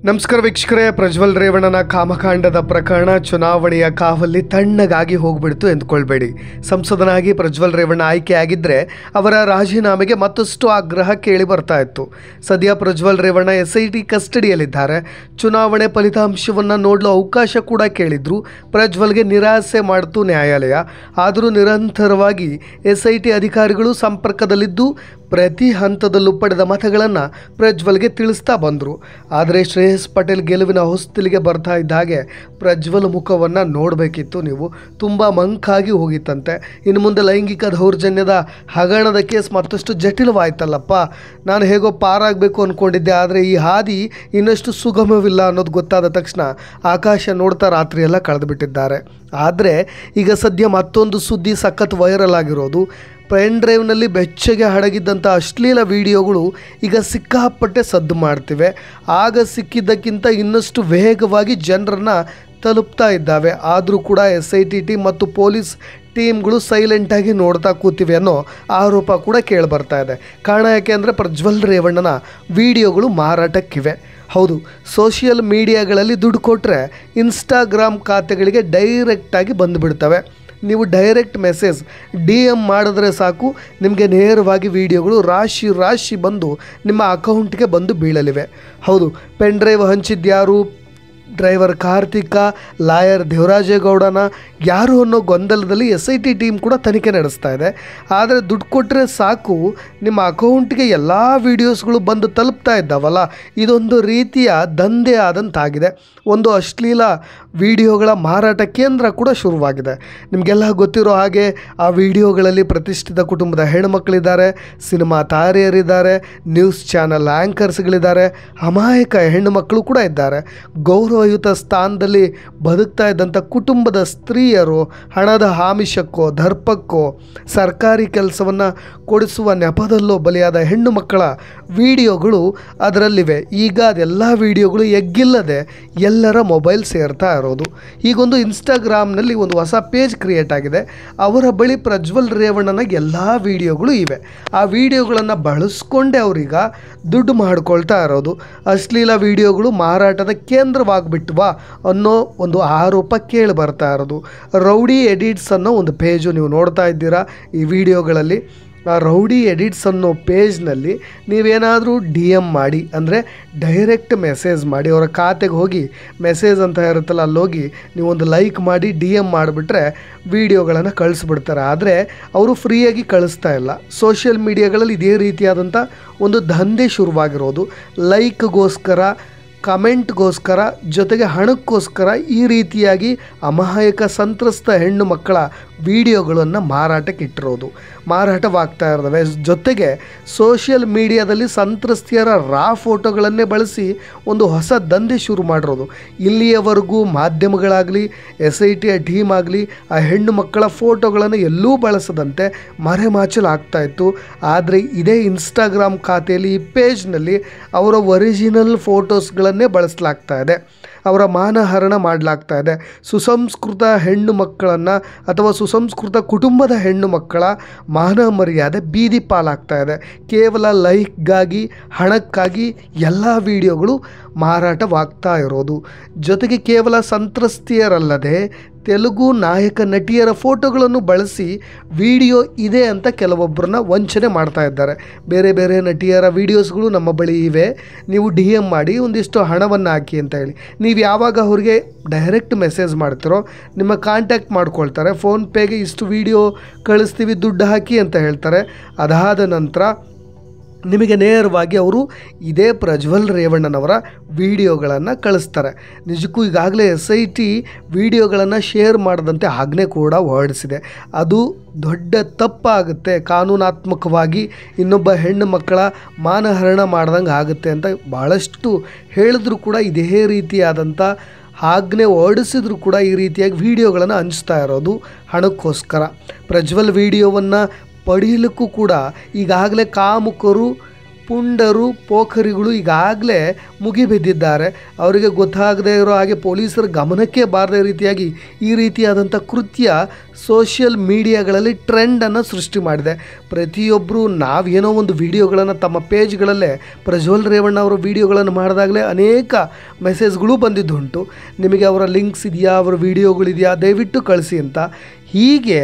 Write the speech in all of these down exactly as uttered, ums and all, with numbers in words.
ನಮಸ್ಕಾರ ವೀಕ್ಷಕರೇ, ಪ್ರಜ್ವಲ್ ರೇವಣ್ಣನ ಕಾಮಕಾಂಡದ ಪ್ರಕರಣ ಚುನಾವಣೆಯ ಕಾವಲ್ಲಿ ತಣ್ಣಗಾಗಿ ಹೋಗ್ಬಿಡ್ತು ಎಂದುಕೊಳ್ಬೇಡಿ. ಸಂಸದನಾಗಿ ಪ್ರಜ್ವಲ್ ರೇವಣ್ಣ ಆಯ್ಕೆಯಾಗಿದ್ದರೆ ಅವರ ರಾಜೀನಾಮೆಗೆ ಮತ್ತಷ್ಟು ಆಗ್ರಹ ಕೇಳಿ ಬರ್ತಾ ಇತ್ತು. ಸದ್ಯ Prajwal Revanna S I T ಕಸ್ಟಡಿಯಲ್ಲಿದ್ದಾರೆ. ಚುನಾವಣೆ ಫಲಿತಾಂಶವನ್ನು ನೋಡಲು ಅವಕಾಶ ಕೂಡ ಕೇಳಿದ್ರು. ಪ್ರಜ್ವಲ್ಗೆ ನಿರಾಸೆ ಮಾಡಿತು ನ್ಯಾಯಾಲಯ. ಆದರೂ ನಿರಂತರವಾಗಿ ಎಸ್ ಐ ಟಿ ಅಧಿಕಾರಿಗಳು ಸಂಪರ್ಕದಲ್ಲಿದ್ದು ಪ್ರತಿ ಹಂತದಲ್ಲೂ ಪಡೆದ ಮತಗಳನ್ನು ಪ್ರಜ್ವಲ್ಗೆ ತಿಳಿಸ್ತಾ ಬಂದರು. ಆದರೆ ಶ್ರೇಯಸ್ ಪಟೇಲ್ ಗೆಲುವಿನ ಹೊಸ್ತಿಲಿಗೆ ಬರ್ತಾ ಇದ್ದ ಹಾಗೆ ಪ್ರಜ್ವಲ್ ಮುಖವನ್ನು ನೋಡಬೇಕಿತ್ತು ನೀವು. ತುಂಬ ಮಂಕಾಗಿ ಹೋಗಿತ್ತಂತೆ. ಇನ್ನು ಮುಂದೆ ಲೈಂಗಿಕ ದೌರ್ಜನ್ಯದ ಹಗರಣದ ಕೇಸ್ ಮತ್ತಷ್ಟು ಜಟಿಲವಾಯ್ತಲ್ಲಪ್ಪ. ನಾನು ಹೇಗೋ ಪಾರಾಗಬೇಕು ಅಂದ್ಕೊಂಡಿದ್ದೆ, ಆದರೆ ಈ ಹಾದಿ ಇನ್ನಷ್ಟು ಸುಗಮವಿಲ್ಲ ಅನ್ನೋದು ಗೊತ್ತಾದ ತಕ್ಷಣ ಆಕಾಶ ನೋಡ್ತಾ ರಾತ್ರಿಯೆಲ್ಲ ಕಳೆದುಬಿಟ್ಟಿದ್ದಾರೆ. ಆದರೆ ಈಗ ಸದ್ಯ ಮತ್ತೊಂದು ಸುದ್ದಿ ಸಖತ್ ವೈರಲ್ ಆಗಿರೋದು. ಪೆನ್ ಡ್ರೈವ್ನಲ್ಲಿ ಬೆಚ್ಚಗೆ ಅಡಗಿದ್ದಂಥ ಅಶ್ಲೀಲ ವಿಡಿಯೋಗಳು ಈಗ ಸಿಕ್ಕಾಪಟ್ಟೆ ಸದ್ದು ಮಾಡ್ತಿವೆ. ಆಗ ಸಿಕ್ಕಿದ್ದಕ್ಕಿಂತ ಇನ್ನಷ್ಟು ವೇಗವಾಗಿ ಜನರನ್ನು ತಲುಪ್ತಾ ಇದ್ದಾವೆ. ಆದರೂ ಕೂಡ ಎಸ್ ಐ ಟಿ ಟೀಮ್ ಮತ್ತು ಪೊಲೀಸ್ ಟೀಮ್ಗಳು ಸೈಲೆಂಟಾಗಿ ನೋಡ್ತಾ ಕೂತಿವೆ ಅನ್ನೋ ಆರೋಪ ಕೂಡ ಕೇಳಿಬರ್ತಾ ಇದೆ. ಕಾರಣ ಯಾಕೆ ಅಂದರೆ ಪ್ರಜ್ವಲ್ ರೇವಣ್ಣನ ವಿಡಿಯೋಗಳು ಮಾರಾಟಕ್ಕಿವೆ. ಹೌದು, ಸೋಷಿಯಲ್ ಮೀಡಿಯಾಗಳಲ್ಲಿ ದುಡ್ಡು ಕೊಟ್ಟರೆ ಇನ್ಸ್ಟಾಗ್ರಾಮ್ ಖಾತೆಗಳಿಗೆ ಡೈರೆಕ್ಟಾಗಿ ಬಂದುಬಿಡ್ತವೆ. ನೀವು ಡೈರೆಕ್ಟ್ ಮೆಸೇಜ್ ಡಿ ಎಮ್ ಮಾಡಿದ್ರೆ ಸಾಕು, ನಿಮಗೆ ನೇರವಾಗಿ ವಿಡಿಯೋಗಳು ರಾಶಿ ರಾಶಿ ಬಂದು ನಿಮ್ಮ ಅಕೌಂಟ್ಗೆ ಬಂದು ಬೀಳಲಿವೆ. ಹೌದು, ಪೆನ್ ಡ್ರೈವ್ ಹಂಚಿದ್ಯಾರು? ಡ್ರೈವರ್ ಕಾರ್ತಿಕ, ಲಾಯರ್ ದೇವರಾಜೇಗೌಡನ ಯಾರು ಅನ್ನೋ ಗೊಂದಲದಲ್ಲಿ ಎಸ್ ಐ ಟಿ ಟೀಮ್ ಕೂಡ ತನಿಖೆ ನಡೆಸ್ತಾ ಇದೆ. ಆದರೆ ದುಡ್ಡು ಕೊಟ್ಟರೆ ಸಾಕು ನಿಮ್ಮ ಅಕೌಂಟ್ಗೆ ಎಲ್ಲ ವೀಡಿಯೋಸ್ಗಳು ಬಂದು ತಲುಪ್ತಾ ಇದ್ದಾವಲ್ಲ, ಇದೊಂದು ರೀತಿಯ ದಂಧೆ ಆದಂತಾಗಿದೆ. ಒಂದು ಅಶ್ಲೀಲ ವಿಡಿಯೋಗಳ ಮಾರಾಟ ಕೇಂದ್ರ ಕೂಡ ಶುರುವಾಗಿದೆ. ನಿಮಗೆಲ್ಲ ಗೊತ್ತಿರೋ ಹಾಗೆ ಆ ವಿಡಿಯೋಗಳಲ್ಲಿ ಪ್ರತಿಷ್ಠಿತ ಕುಟುಂಬದ ಹೆಣ್ಣುಮಕ್ಕಳಿದ್ದಾರೆ, ಸಿನಿಮಾ ತಾರೆಯರಿದ್ದಾರೆ, ನ್ಯೂಸ್ ಚಾನಲ್ ಆ್ಯಂಕರ್ಸ್ಗಳಿದ್ದಾರೆ, ಅಮಾಯಕ ಹೆಣ್ಣುಮಕ್ಕಳು ಕೂಡ ಇದ್ದಾರೆ. ಗೌರವಯುತ ಸ್ಥಾನದಲ್ಲಿ ಬದುಕ್ತಾ ಇದ್ದಂಥ ಕುಟುಂಬದ ಸ್ತ್ರೀಯರು ಹಣದ ಆಮಿಷಕ್ಕೋ ದರ್ಪಕ್ಕೋ ಸರ್ಕಾರಿ ಕೆಲಸವನ್ನು ಕೊಡಿಸುವ ನೆಪದಲ್ಲೋ ಬಲಿಯಾದ ಹೆಣ್ಣು ಮಕ್ಕಳ ವಿಡಿಯೋಗಳು ಅದರಲ್ಲಿವೆ. ಈಗ ಅದೆಲ್ಲ ವಿಡಿಯೋಗಳು ಎಗ್ಗಿಲ್ಲದೆ ಎಲ್ಲರ ಮೊಬೈಲ್ ಸೇರ್ತಾ ಇರೋದು. ಈಗೊಂದು ಇನ್ಸ್ಟಾಗ್ರಾಮ್ನಲ್ಲಿ ಒಂದು ಹೊಸ ಪೇಜ್ ಕ್ರಿಯೇಟ್ ಆಗಿದೆ. ಅವರ ಬಳಿ ಪ್ರಜ್ವಲ್ ರೇವಣ್ಣನ ಎಲ್ಲ ವಿಡಿಯೋಗಳು ಇವೆ. ಆ ವಿಡಿಯೋಗಳನ್ನು ಬಳಸ್ಕೊಂಡೇ ಅವರೀಗ ದುಡ್ಡು ಮಾಡ್ಕೊಳ್ತಾ ಇರೋದು. ಅಶ್ಲೀಲ ವಿಡಿಯೋಗಳು ಮಾರಾಟದ ಕೇಂದ್ರವಾಗ್ಬಿಟ್ವಾ ಅನ್ನೋ ಒಂದು ಆರೋಪ ಕೇಳಿ ಬರ್ತಾ ಇರೋದು. ರೌಡಿ ಎಡಿಟ್ಸ್ ಅನ್ನೋ ಒಂದು ಪೇಜು ನೀವು ನೋಡ್ತಾ ಇದ್ದೀರಾ ಈ ವಿಡಿಯೋಗಳಲ್ಲಿ. ಆ ರೌಡಿ ಎಡಿಟ್ಸ್ ಅನ್ನೋ ಪೇಜ್ನಲ್ಲಿ ನೀವೇನಾದರೂ ಡಿ ಎಮ್ ಮಾಡಿ, ಅಂದರೆ ಡೈರೆಕ್ಟ್ ಮೆಸೇಜ್ ಮಾಡಿ, ಅವರ ಖಾತೆಗೆ ಹೋಗಿ ಮೆಸೇಜ್ ಅಂತ ಇರುತ್ತಲ್ಲ ಅಲ್ಲೋಗಿ ನೀವೊಂದು ಲೈಕ್ ಮಾಡಿ ಡಿ ಎಮ್ ಮಾಡಿಬಿಟ್ರೆ ವಿಡಿಯೋಗಳನ್ನು ಕಳಿಸ್ಬಿಡ್ತಾರೆ. ಆದರೆ ಅವರು ಫ್ರೀಯಾಗಿ ಕಳಿಸ್ತಾ ಇಲ್ಲ. ಸೋಷಿಯಲ್ ಮೀಡಿಯಾಗಳಲ್ಲಿ ಇದೇ ರೀತಿಯಾದಂಥ ಒಂದು ದಂಧೆ ಶುರುವಾಗಿರೋದು. ಲೈಕ್ಗೋಸ್ಕರ, ಕಮೆಂಟ್ಗೋಸ್ಕರ, ಜೊತೆಗೆ ಹಣಕ್ಕೋಸ್ಕರ ಈ ರೀತಿಯಾಗಿ ಅಮಾಯಕ ಸಂತ್ರಸ್ತ ಹೆಣ್ಣು ಮಕ್ಕಳ ವಿಡಿಯೋಗಳನ್ನು ಮಾರಾಟಕ್ಕೆ ಇಟ್ಟಿರೋದು, ಮಾರಾಟವಾಗ್ತಾ ಇರ್ತವೆ. ಜೊತೆಗೆ ಸೋಷಿಯಲ್ ಮೀಡಿಯಾದಲ್ಲಿ ಸಂತ್ರಸ್ತಿಯರ ರಾ ಫೋಟೋಗಳನ್ನೇ ಬಳಸಿ ಒಂದು ಹೊಸ ದಂಧೆ ಶುರು ಮಾಡಿರೋದು. ಇಲ್ಲಿಯವರೆಗೂ ಮಾಧ್ಯಮಗಳಾಗಲಿ ಎಸ್ ಐ ಟಿಯ ಟೀಮ್ ಆಗಲಿ ಆ ಹೆಣ್ಣು ಮಕ್ಕಳ ಫೋಟೋಗಳನ್ನು ಎಲ್ಲೂ ಬಳಸದಂತೆ ಮರೆಮಾಚಲಾಗ್ತಾ ಇತ್ತು. ಆದರೆ ಇದೇ ಇನ್ಸ್ಟಾಗ್ರಾಮ್ ಖಾತೆಯಲ್ಲಿ ಈ ಪೇಜ್ನಲ್ಲಿ ಅವರ ಒರಿಜಿನಲ್ ಫೋಟೋಸ್ಗಳನ್ನೇ ಬಳಸಲಾಗ್ತಾ ಇದೆ. ಅವರ ಮಾನಹರಣ ಮಾಡಲಾಗ್ತಾ ಇದೆ. ಸುಸಂಸ್ಕೃತ ಹೆಣ್ಣು ಮಕ್ಕಳನ್ನು ಅಥವಾ ಸುಸಂಸ್ಕೃತ ಕುಟುಂಬದ ಹೆಣ್ಣು ಮಕ್ಕಳ ಮಾನ ಮರ್ಯಾದೆ ಬೀದಿ ಪಾಲಾಗ್ತಾ ಇದೆ. ಕೇವಲ ಲೈಕ್ಗಾಗಿ, ಹಣಕ್ಕಾಗಿ ಎಲ್ಲ ವಿಡಿಯೋಗಳು ಮಾರಾಟವಾಗ್ತಾ ಇರೋದು. ಜೊತೆಗೆ ಕೇವಲ ಸಂತ್ರಸ್ತಿಯರಲ್ಲದೆ ತೆಲುಗು ನಾಯಕ ನಟಿಯರ ಫೋಟೋಗಳನ್ನು ಬಳಸಿ ವಿಡಿಯೋ ಇದೆ ಅಂತ ಕೆಲವೊಬ್ಬರನ್ನ ವಂಚನೆ ಮಾಡ್ತಾ ಇದ್ದಾರೆ. ಬೇರೆ ಬೇರೆ ನಟಿಯರ ವೀಡಿಯೋಸ್ಗಳು ನಮ್ಮ ಬಳಿ ಇವೆ, ನೀವು ಡಿ ಎಮ್ ಮಾಡಿ ಒಂದಿಷ್ಟು ಹಣವನ್ನು ಹಾಕಿ ಅಂತ ಹೇಳಿ. ನೀವು ಯಾವಾಗ ಅವ್ರಿಗೆ ಡೈರೆಕ್ಟ್ ಮೆಸೇಜ್ ಮಾಡ್ತಿರೋ ನಿಮ್ಮ ಕಾಂಟ್ಯಾಕ್ಟ್ ಮಾಡ್ಕೊಳ್ತಾರೆ. ಫೋನ್ಪೇಗೆ ಇಷ್ಟು ವಿಡಿಯೋ ಕಳಿಸ್ತೀವಿ ದುಡ್ಡು ಹಾಕಿ ಅಂತ ಹೇಳ್ತಾರೆ. ಅದಾದ ನಂತರ ನಿಮಗೆ ನೇರವಾಗಿ ಅವರು ಇದೇ ಪ್ರಜ್ವಲ್ ರೇವಣ್ಣನವರ ವಿಡಿಯೋಗಳನ್ನು ಕಳಿಸ್ತಾರೆ. ನಿಜಕ್ಕೂ ಈಗಾಗಲೇ ಎಸ್ ಐ ಟಿ ವಿಡಿಯೋಗಳನ್ನು ಶೇರ್ ಮಾಡದಂತೆ ಆಜ್ಞೆ ಕೂಡ ಹೊರಡಿಸಿದೆ. ಅದು ದೊಡ್ಡ ತಪ್ಪಾಗುತ್ತೆ. ಕಾನೂನಾತ್ಮಕವಾಗಿ ಇನ್ನೊಬ್ಬ ಹೆಣ್ಣು ಮಕ್ಕಳ ಮಾನಹರಣ ಮಾಡ್ದಂಗೆ ಆಗುತ್ತೆ ಅಂತ ಭಾಳಷ್ಟು ಹೇಳಿದ್ರು ಕೂಡ ಇದೇ ರೀತಿಯಾದಂಥ ಆಜ್ಞೆ ಹೊರಡಿಸಿದ್ರು ಕೂಡ ಈ ರೀತಿಯಾಗಿ ವಿಡಿಯೋಗಳನ್ನು ಹಂಚ್ತಾ ಇರೋದು ಹಣಕ್ಕೋಸ್ಕರ. ಪ್ರಜ್ವಲ್ ವಿಡಿಯೋವನ್ನು ಪಡೀಲಿಕ್ಕೂ ಕೂಡ ಈಗಾಗಲೇ ಕಾಮುಕರು ಪುಂಡರು ಪೋಖರಿಗಳು ಈಗಾಗಲೇ ಮುಗಿಬಿದ್ದಿದ್ದಾರೆ. ಅವರಿಗೆ ಗೊತ್ತಾಗದೇ ಇರೋ ಹಾಗೆ ಪೊಲೀಸರ ಗಮನಕ್ಕೆ ಬಾರದೇ ರೀತಿಯಾಗಿ ಈ ರೀತಿಯಾದಂಥ ಕೃತ್ಯ ಸೋಷಿಯಲ್ ಮೀಡಿಯಾಗಳಲ್ಲಿ ಟ್ರೆಂಡನ್ನು ಸೃಷ್ಟಿ ಮಾಡಿದೆ. ಪ್ರತಿಯೊಬ್ಬರು ನಾವೇನೋ ಒಂದು ವಿಡಿಯೋಗಳನ್ನು ತಮ್ಮ ಪೇಜ್ಗಳಲ್ಲೇ ಪ್ರಜ್ವಲ್ ರೇವಣ್ಣ ಅವರ ವಿಡಿಯೋಗಳನ್ನು ಮಾಡಿದಾಗಲೇ ಅನೇಕ ಮೆಸೇಜ್ಗಳು ಬಂದಿದ್ದುಂಟು. ನಿಮಗೆ ಅವರ ಲಿಂಕ್ಸ್ ಇದೆಯಾ, ಅವರ ವಿಡಿಯೋಗಳಿದೆಯಾ, ದಯವಿಟ್ಟು ಕಳಿಸಿ ಅಂತ. ಹೀಗೆ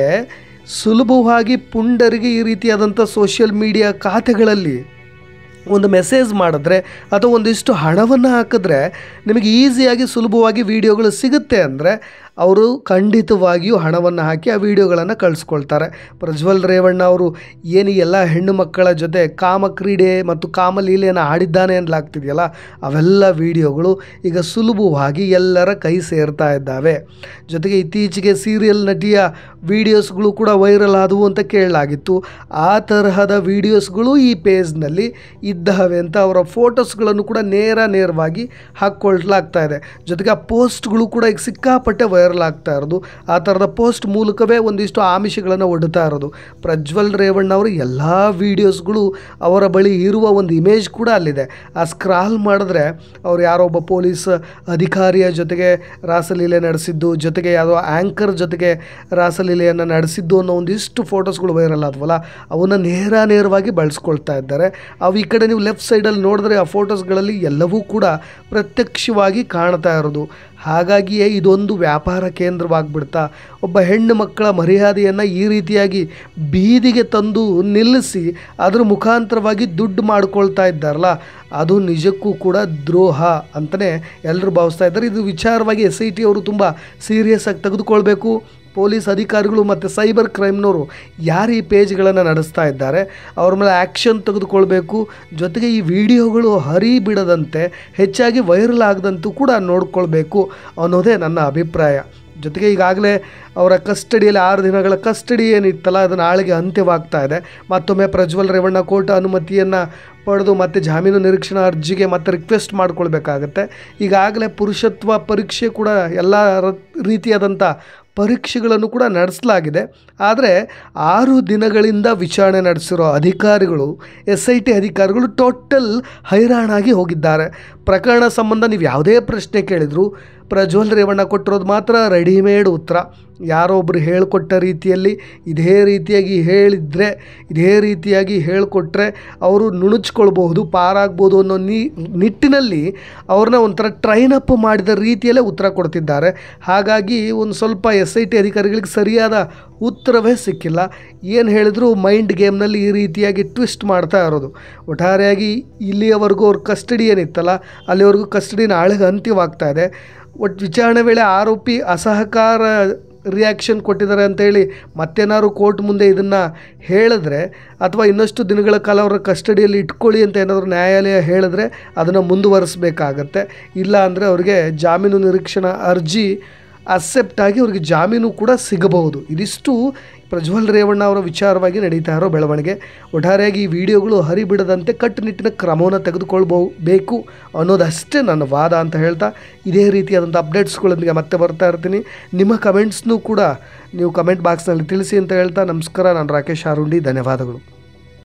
ಸುಲಭವಾಗಿ ಪುಂಡರಿಗೆ ಈ ರೀತಿಯಾದಂಥ ಸೋಷಿಯಲ್ ಮೀಡಿಯಾ ಖಾತೆಗಳಲ್ಲಿ ಒಂದು ಮೆಸೇಜ್ ಮಾಡಿದ್ರೆ ಅಥವಾ ಒಂದಿಷ್ಟು ಹಣವನ್ನು ಹಾಕಿದ್ರೆ ನಿಮಗೆ ಈಸಿಯಾಗಿ ಸುಲಭವಾಗಿ ವಿಡಿಯೋಗಳು ಸಿಗುತ್ತೆ ಅಂದರೆ ಅವರು ಖಂಡಿತವಾಗಿಯೂ ಹಣವನ್ನು ಹಾಕಿ ಆ ವಿಡಿಯೋಗಳನ್ನು ಕಳಿಸ್ಕೊಳ್ತಾರೆ. ಪ್ರಜ್ವಲ್ ರೇವಣ್ಣ ಅವರು ಏನು ಎಲ್ಲ ಹೆಣ್ಣು ಮಕ್ಕಳ ಜೊತೆ ಕಾಮ ಕ್ರೀಡೆ ಮತ್ತು ಕಾಮಲೀಲೆಯನ್ನು ಆಡಿದ್ದಾನೆ ಅನ್ನಲಾಗ್ತಿದೆಯಲ್ಲ, ಅವೆಲ್ಲ ವಿಡಿಯೋಗಳು ಈಗ ಸುಲಭವಾಗಿ ಎಲ್ಲರ ಕೈ ಸೇರ್ತಾ ಇದ್ದಾವೆ. ಜೊತೆಗೆ ಇತ್ತೀಚೆಗೆ ಸೀರಿಯಲ್ ನಟಿಯ ವಿಡಿಯೋಸ್ಗಳು ಕೂಡ ವೈರಲ್ ಆದವು ಅಂತ ಕೇಳಲಾಗಿತ್ತು. ಆ ತರಹದ ವಿಡಿಯೋಸ್ಗಳು ಈ ಪೇಜ್ನಲ್ಲಿ ಇದ್ದಾವೆ ಅಂತ ಅವರ ಫೋಟೋಸ್ಗಳನ್ನು ಕೂಡ ನೇರ ನೇರವಾಗಿ ಹಾಕ್ಕೊಳ್ಲಾಗ್ತಾ ಇದೆ. ಜೊತೆಗೆ ಆ ಪೋಸ್ಟ್ಗಳು ಕೂಡ ಈಗ ಸಿಕ್ಕಾಪಟ್ಟೆ ವೈರಲ್ ಆಗ್ತಾ ಇರೋದು. ಆ ಥರದ ಪೋಸ್ಟ್ ಮೂಲಕವೇ ಒಂದಿಷ್ಟು ಆಮಿಷಗಳನ್ನು ಒಡ್ತಾ ಇರೋದು. ಪ್ರಜ್ವಲ್ ರೇವಣ್ಣ ಅವರು ಎಲ್ಲ ವೀಡಿಯೋಸ್ಗಳು ಅವರ ಬಳಿ ಇರುವ ಒಂದು ಇಮೇಜ್ ಕೂಡ ಅಲ್ಲಿದೆ. ಆ ಸ್ಕ್ರಾಲ್ ಮಾಡಿದ್ರೆ ಅವ್ರು ಯಾರೋ ಒಬ್ಬ ಪೊಲೀಸ್ ಅಧಿಕಾರಿಯ ಜೊತೆಗೆ ರಾಸಲೀಲೆ ನಡೆಸಿದ್ದು, ಜೊತೆಗೆ ಯಾವುದೋ ಆ್ಯಂಕರ್ ಜೊತೆಗೆ ರಾಸಲೀಲೆಯನ್ನು ನಡೆಸಿದ್ದು ಅನ್ನೋ ಒಂದಿಷ್ಟು ಫೋಟೋಸ್ಗಳು ವೈರಲ್ ಆದವಲ್ಲ, ಅವನ್ನ ನೇರ ನೇರವಾಗಿ ಬಳಸ್ಕೊಳ್ತಾ ಇದ್ದಾರೆ. ಅವು ಈ ಕಡೆ ನೀವು ಲೆಫ್ಟ್ ಸೈಡಲ್ಲಿ ನೋಡಿದ್ರೆ ಆ ಫೋಟೋಸ್ಗಳಲ್ಲಿ ಎಲ್ಲವೂ ಕೂಡ ಪ್ರತ್ಯಕ್ಷವಾಗಿ ಕಾಣ್ತಾ ಇರೋದು. ಹಾಗಾಗಿಯೇ ಇದೊಂದು ವ್ಯಾಪಾರ ಕೇಂದ್ರವಾಗಿಬಿಡ್ತಾ ಒಬ್ಬ ಹೆಣ್ಣು ಮಕ್ಕಳ ಮರ್ಯಾದೆಯನ್ನು ಈ ರೀತಿಯಾಗಿ ಬೀದಿಗೆ ತಂದು ನಿಲ್ಲಿಸಿ ಅದರ ಮುಖಾಂತರವಾಗಿ ದುಡ್ಡು ಮಾಡ್ಕೊಳ್ತಾ ಇದ್ದಾರಲ್ಲ, ಅದು ನಿಜಕ್ಕೂ ಕೂಡ ದ್ರೋಹ ಅಂತಲೇ ಎಲ್ಲರೂ ಭಾವಿಸ್ತಾ ಇದ್ದಾರೆ. ಇದು ವಿಚಾರವಾಗಿ ಎಸ್ ಐ ಟಿ ಅವರು ತುಂಬ ಸೀರಿಯಸ್ ಆಗಿ ತೆಗೆದುಕೊಳ್ಬೇಕು. ಪೊಲೀಸ್ ಅಧಿಕಾರಿಗಳು ಮತ್ತು ಸೈಬರ್ ಕ್ರೈಮ್ನವರು ಯಾರು ಈ ಪೇಜ್ಗಳನ್ನು ನಡೆಸ್ತಾ ಇದ್ದಾರೆ ಅವ್ರ ಮೇಲೆ ಆ್ಯಕ್ಷನ್ ತೆಗೆದುಕೊಳ್ಬೇಕು. ಜೊತೆಗೆ ಈ ವಿಡಿಯೋಗಳು ಹರಿಬಿಡದಂತೆ ಹೆಚ್ಚಾಗಿ ವೈರಲ್ ಆಗದಂತೂ ಕೂಡ ನೋಡ್ಕೊಳ್ಬೇಕು ಅನ್ನೋದೇ ನನ್ನ ಅಭಿಪ್ರಾಯ. ಜೊತೆಗೆ ಈಗಾಗಲೇ ಅವರ ಕಸ್ಟಡಿಯಲ್ಲಿ ಆರು ದಿನಗಳ ಕಸ್ಟಡಿ ಏನಿತ್ತಲ್ಲ ಅದು ನಾಳೆಗೆ ಅಂತ್ಯವಾಗ್ತಾ ಇದೆ. ಮತ್ತೊಮ್ಮೆ ಪ್ರಜ್ವಲ್ ರೇವಣ್ಣ ಕೋರ್ಟ್ ಅನುಮತಿಯನ್ನು ಪಡೆದು ಮತ್ತೆ ಜಾಮೀನು ನಿರೀಕ್ಷಣಾ ಅರ್ಜಿಗೆ ಮತ್ತೆ ರಿಕ್ವೆಸ್ಟ್ ಮಾಡ್ಕೊಳ್ಬೇಕಾಗತ್ತೆ. ಈಗಾಗಲೇ ಪುರುಷತ್ವ ಪರೀಕ್ಷೆ ಕೂಡ ಎಲ್ಲ ರೀತಿಯಾದಂಥ ಪರೀಕ್ಷೆಗಳನ್ನು ಕೂಡ ನಡೆಸಲಾಗಿದೆ. ಆದರೆ ಆರು ದಿನಗಳಿಂದ ವಿಚಾರಣೆ ನಡೆಸಿರೋ ಅಧಿಕಾರಿಗಳು, ಎಸ್ ಐ ಟಿ ಅಧಿಕಾರಿಗಳು ಟೋಟಲ್ ಹೈರಾಣಾಗಿ ಹೋಗಿದ್ದಾರೆ. ಪ್ರಕರಣ ಸಂಬಂಧ ನೀವು ಯಾವುದೇ ಪ್ರಶ್ನೆ ಕೇಳಿದ್ರು ಪ್ರಜ್ವಲ್ ರೇವಣ್ಣ ಕೊಟ್ಟಿರೋದು ಮಾತ್ರ ರೆಡಿಮೇಡ್ ಉತ್ತರ. ಯಾರೋ ಒಬ್ಬರು ಹೇಳಿಕೊಟ್ಟ ರೀತಿಯಲ್ಲಿ ಇದೇ ರೀತಿಯಾಗಿ ಹೇಳಿದರೆ, ಇದೇ ರೀತಿಯಾಗಿ ಹೇಳಿಕೊಟ್ರೆ ಅವರು ನುಣುಚ್ಕೊಳ್ಬಹುದು, ಪಾರಾಗ್ಬೋದು ಅನ್ನೋ ನೀ ನಿಟ್ಟಿನಲ್ಲಿ ಅವ್ರನ್ನ ಒಂಥರ ಟ್ರೈನ್ ಅಪ್ ಮಾಡಿದ ರೀತಿಯಲ್ಲೇ ಉತ್ತರ ಕೊಡ್ತಿದ್ದಾರೆ. ಹಾಗಾಗಿ ಒಂದು ಸ್ವಲ್ಪ ಎಸ್ ಐ ಟಿ ಅಧಿಕಾರಿಗಳಿಗೆ ಸರಿಯಾದ ಉತ್ತರವೇ ಸಿಕ್ಕಿಲ್ಲ. ಏನು ಹೇಳಿದ್ರು ಮೈಂಡ್ ಗೇಮ್ನಲ್ಲಿ ಈ ರೀತಿಯಾಗಿ ಟ್ವಿಸ್ಟ್ ಮಾಡ್ತಾ ಇರೋದು. ಒಟ್ಟಾರೆಯಾಗಿ ಇಲ್ಲಿಯವರೆಗೂ ಅವ್ರ ಕಸ್ಟಡಿ ಏನಿತ್ತಲ್ಲ ಅಲ್ಲಿವರೆಗೂ ಕಸ್ಟಡಿ ನಾಳೆಗೆ ಅಂತ್ಯವಾಗ್ತಾ ಇದೆ. ಒಟ್ಟು ವಿಚಾರಣೆ ವೇಳೆ ಆರೋಪಿ ಅಸಹಕಾರ ರಿಯಾಕ್ಷನ್ ಕೊಟ್ಟಿದ್ದಾರೆ ಅಂತೇಳಿ ಮತ್ತೇನಾದ್ರು ಕೋರ್ಟ್ ಮುಂದೆ ಇದನ್ನು ಹೇಳಿದ್ರೆ ಅಥವಾ ಇನ್ನಷ್ಟು ದಿನಗಳ ಕಾಲ ಅವರ ಕಸ್ಟಡಿಯಲ್ಲಿ ಇಟ್ಕೊಳ್ಳಿ ಅಂತ ಏನಾದರೂ ನ್ಯಾಯಾಲಯ ಹೇಳಿದ್ರೆ ಅದನ್ನು ಮುಂದುವರಿಸಬೇಕಾಗತ್ತೆ. ಇಲ್ಲ ಅಂದರೆ ಅವರಿಗೆ ಜಾಮೀನು ನಿರೀಕ್ಷಣಾ ಅರ್ಜಿ ಅಕ್ಸೆಪ್ಟ್ ಆಗಿ ಅವ್ರಿಗೆ ಜಾಮೀನು ಕೂಡ ಸಿಗಬಹುದು. ಇದಿಷ್ಟು ಪ್ರಜ್ವಲ್ ರೇವಣ್ಣ ಅವರ ವಿಚಾರವಾಗಿ ನಡೀತಾ ಇರೋ ಬೆಳವಣಿಗೆ. ಒಟ್ಟಾರೆಯಾಗಿ ಈ ವಿಡಿಯೋಗಳು ಹರಿಬಿಡದಂತೆ ಕಟ್ಟುನಿಟ್ಟಿನ ಕ್ರಮವನ್ನು ತೆಗೆದುಕೊಳ್ಬೇಕು ಅನ್ನೋದಷ್ಟೇ ನನ್ನ ವಾದ ಅಂತ ಹೇಳ್ತಾ ಇದೇ ರೀತಿಯಾದಂಥ ಅಪ್ಡೇಟ್ಸ್ಗಳೊಂದಿಗೆ ಮತ್ತೆ ಬರ್ತಾ ಇರ್ತೀನಿ. ನಿಮ್ಮ ಕಮೆಂಟ್ಸ್ನೂ ಕೂಡ ನೀವು ಕಮೆಂಟ್ ಬಾಕ್ಸ್ನಲ್ಲಿ ತಿಳಿಸಿ ಅಂತ ಹೇಳ್ತಾ ನಮಸ್ಕಾರ. ನಾನು ರಾಕೇಶ್ ಆರುಂಡಿ, ಧನ್ಯವಾದಗಳು.